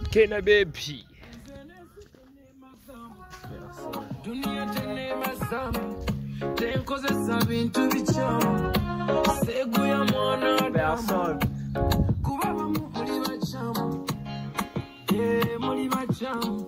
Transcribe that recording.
Kena baby. Dunia tenema zamu, tenkoze sabintu bichamu. Segu ya mwana damu, kubaba muri bachamu, muri bachamu.